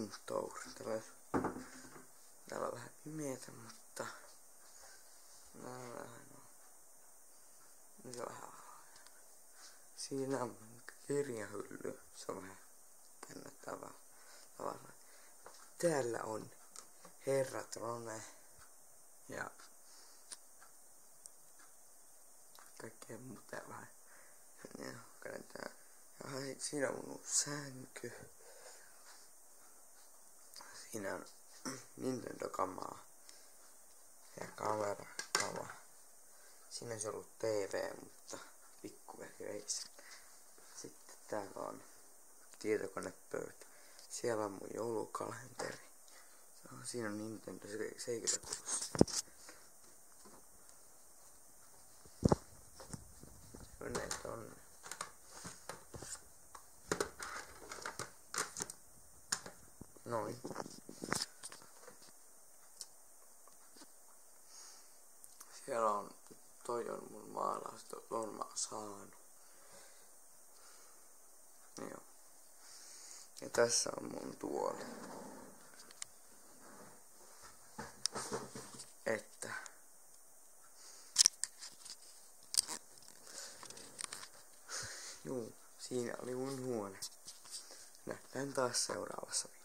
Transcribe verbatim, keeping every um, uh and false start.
mun touhu. Täällä, täällä on vähän pimeätä, mutta täällä vähän on. Se on vähän. Siinä on kirjahylly. Se on vähän kannattavaa. Täällä on Herrat Rone ja kaikkea muuta vähän. Ja, kannattaa. Ja siinä on mun sänky. Siinä on Nintendo-kamaa ja kamerakava. Siinä olisi ollut T V, mutta pikkuveli vei sen. Sitten täällä on tietokonepöytä. Siellä on mun joulukalenteri. Siinä on Nintendo seitsemänkymmentäkuusi. Mennään tonne. Noin. Siellä on, toi on mun maalaus, ton mä oon saanut. Joo. Ja tässä on mun tuoli. Että. Juu, siinä oli mun huone. Nähdään taas seuraavassa.